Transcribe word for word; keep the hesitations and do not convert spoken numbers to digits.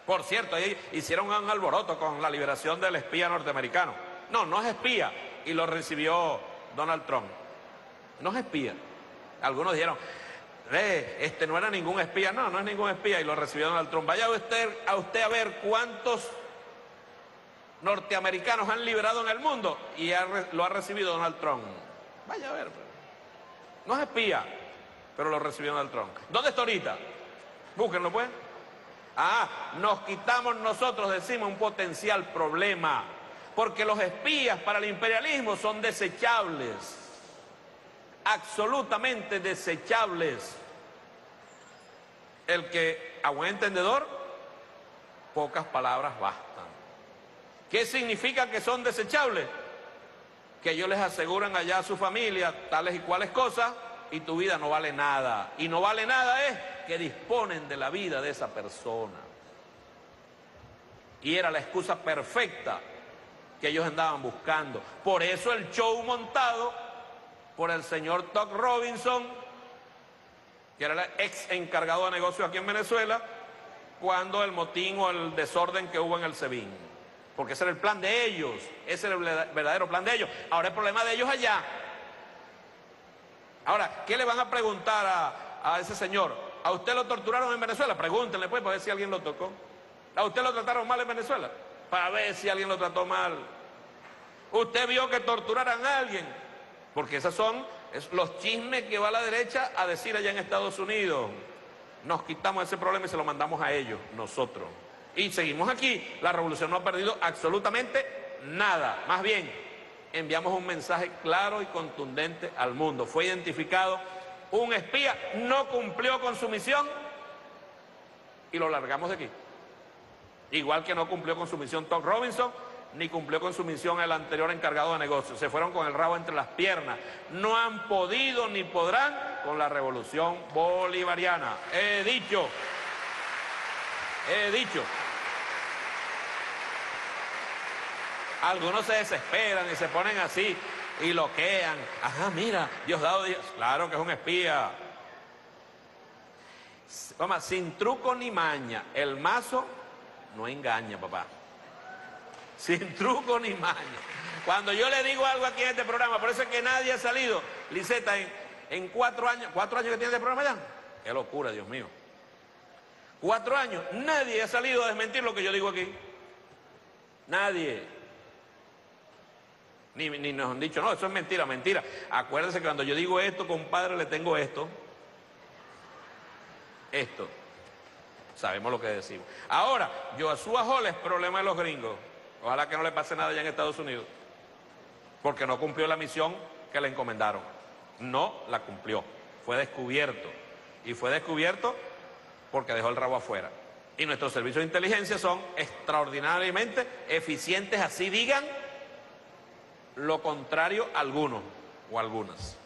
Por cierto, ahí hicieron un alboroto con la liberación del espía norteamericano. No, no es espía, y lo recibió Donald Trump. No es espía. Algunos dijeron, eh, este no era ningún espía. No, no es ningún espía, y lo recibió Donald Trump. Vaya usted a, usted a ver cuántos norteamericanos han liberado en el mundo, y ha, lo ha recibido Donald Trump. Vaya a ver. No es espía, pero lo recibió Donald Trump. ¿Dónde está ahorita? Búsquenlo, pues. Ah, nos quitamos nosotros, decimos, un potencial problema, porque los espías para el imperialismo son desechables, absolutamente desechables. El que, a buen entendedor, pocas palabras bastan. ¿Qué significa que son desechables? Que ellos les aseguran allá a su familia tales y cuales cosas, y tu vida no vale nada. Y no vale nada es que disponen de la vida de esa persona. Y era la excusa perfecta que ellos andaban buscando. Por eso el show montado por el señor Todd Robinson, que era el ex encargado de negocios aquí en Venezuela, cuando el motín o el desorden que hubo en el SEBIN. Porque ese era el plan de ellos, ese era el verdadero plan de ellos. Ahora el problema de ellos allá. Ahora, ¿qué le van a preguntar a, a ese señor? ¿A usted lo torturaron en Venezuela? Pregúntenle pues para ver si alguien lo tocó. ¿A usted lo trataron mal en Venezuela? Para ver si alguien lo trató mal. ¿Usted vio que torturaran a alguien? Porque esos son es, los chismes que va la derecha a decir allá en Estados Unidos. Nos quitamos ese problema y se lo mandamos a ellos, nosotros. Y seguimos aquí. La revolución no ha perdido absolutamente nada. Más bien, enviamos un mensaje claro y contundente al mundo. Fue identificado un espía, no cumplió con su misión y lo largamos de aquí. Igual que no cumplió con su misión Todd Robinson, ni cumplió con su misión el anterior encargado de negocios. Se fueron con el rabo entre las piernas. No han podido ni podrán con la revolución bolivariana. He dicho, he dicho. Algunos se desesperan y se ponen así y loquean. Ajá, mira, Diosdado Díaz, claro que es un espía. Vamos, sin truco ni maña, el mazo no engaña, papá. Sin truco ni maña. Cuando yo le digo algo aquí en este programa, por eso es que nadie ha salido, Liseta, en, en cuatro años, cuatro años que tiene este programa ya. Qué locura, Dios mío. Cuatro años, nadie ha salido a desmentir lo que yo digo aquí. Nadie. Ni, ni nos han dicho, no, eso es mentira, mentira. Acuérdense que cuando yo digo esto, compadre, le tengo esto. Esto. Sabemos lo que decimos. Ahora, Joshua Hall es problema de los gringos. Ojalá que no le pase nada allá en Estados Unidos. Porque no cumplió la misión que le encomendaron. No la cumplió. Fue descubierto. Y fue descubierto porque dejó el rabo afuera. Y nuestros servicios de inteligencia son extraordinariamente eficientes, así digan lo contrario algunos o algunas.